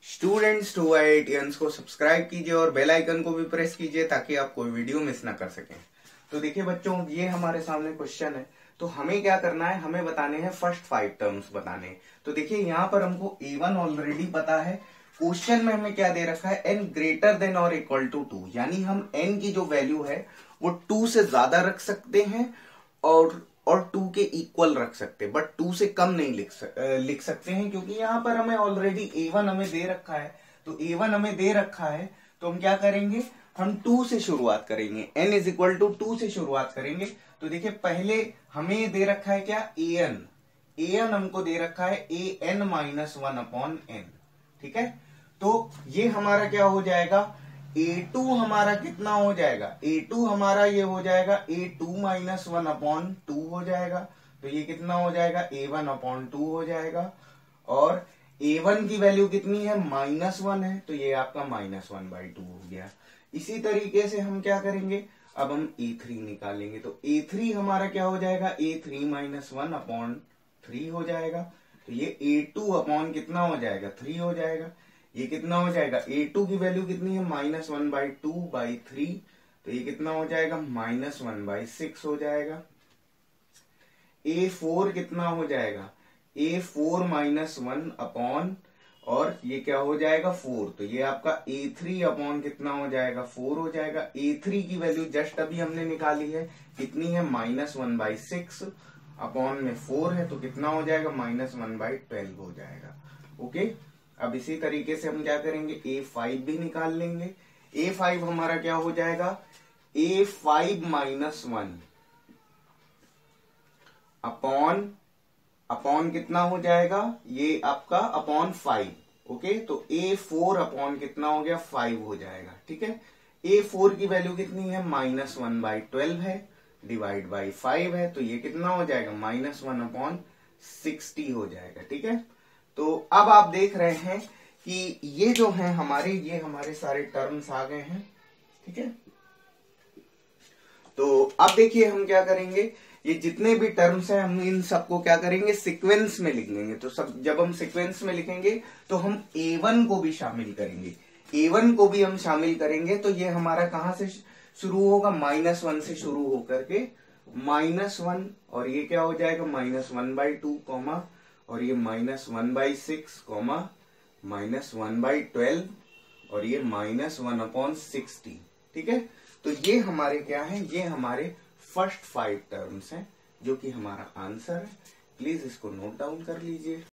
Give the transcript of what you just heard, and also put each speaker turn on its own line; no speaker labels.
Students to IITians को subscribe कीजिए और बेल आइकन को भी प्रेस कीजिए ताकि आप कोई वीडियो मिस ना कर सकें। तो देखिए बच्चों, ये हमारे सामने क्वेश्चन है, तो हमें क्या करना है, हमें बताने हैं फर्स्ट 5 टर्म्स बताने। तो देखिए यहाँ पर हमको A1 ऑलरेडी पता है। क्वेश्चन में हमें क्या दे रखा है, n ग्रेटर देन और इक्वल टू 2, यानी हम n की जो वैल्यू है वो 2 से ज्यादा रख सकते हैं और 2 के इक्वल रख सकते हैं, बट 2 से कम नहीं लिख सकते हैं, क्योंकि यहाँ पर हमें ऑलरेडी A1 हमें दे रखा है। तो A1 हमें दे रखा है तो हम क्या करेंगे, हम 2 से शुरुआत करेंगे, n इज इक्वल टू 2 से शुरुआत करेंगे। तो देखिए पहले हमें दे रखा है क्या, an हमको दे रखा है an माइनस 1 अपॉन n, ठीक है। तो ये हमारा क्या हो जाएगा, A2 हमारा कितना हो जाएगा, A2 हमारा ये हो जाएगा A2 माइनस 1 अपॉन 2 हो जाएगा। तो ये कितना हो जाएगा, A1 अपॉन 2 हो जाएगा। और A1 की वैल्यू कितनी है, -1 है, तो ये आपका -1/2 हो गया। इसी तरीके से हम क्या करेंगे, अब हम A3 निकालेंगे। तो A3 हमारा क्या हो जाएगा, A3 माइनस 1 अपॉन 3 हो जाएगा। तो ये A2 अपॉन कितना हो जाएगा, 3 हो जाएगा। ये कितना हो जाएगा, A2 की वैल्यू कितनी है, -1/2/3, तो ये कितना हो जाएगा, -1/6 हो जाएगा। A4 कितना हो जाएगा, A4 माइनस 1 अपॉन, और ये क्या हो जाएगा 4, तो ये आपका A3 अपॉन कितना हो जाएगा, 4 हो जाएगा। A3 की वैल्यू जस्ट अभी हमने निकाली है, कितनी है, -1/6 अपॉन में 4 है, तो कितना हो जाएगा, -1/12 हो जाएगा। ओके, अब इसी तरीके से हम क्या करेंगे, A5 भी निकाल लेंगे। A5 हमारा क्या हो जाएगा, A5 माइनस 1 अपॉन कितना हो जाएगा, ये आपका अपॉन 5। ओके, तो A4 अपॉन कितना हो गया, 5 हो जाएगा, ठीक है। A4 की वैल्यू कितनी है, -1/12 है, डिवाइड बाई 5 है, तो ये कितना हो जाएगा, -1 अपॉन 60 हो जाएगा, ठीक है। तो अब आप देख रहे हैं कि ये जो है ये हमारे सारे टर्म्स आ गए हैं, ठीक है। तो अब देखिए हम क्या करेंगे, ये जितने भी टर्म्स हैं हम इन सबको क्या करेंगे, सीक्वेंस में लिख लेंगे। तो सब जब हम सीक्वेंस में लिखेंगे तो हम A1 को भी शामिल करेंगे, A1 को भी हम शामिल करेंगे। तो ये हमारा कहां से शुरू होगा, -1 से शुरू होकर के -1, और ये क्या हो जाएगा, -1/2, और ये -1/6, -1/12, और ये -1/60, ठीक है। तो ये हमारे क्या है, ये हमारे फर्स्ट 5 टर्म्स हैं, जो कि हमारा आंसर है। प्लीज इसको नोट डाउन कर लीजिए।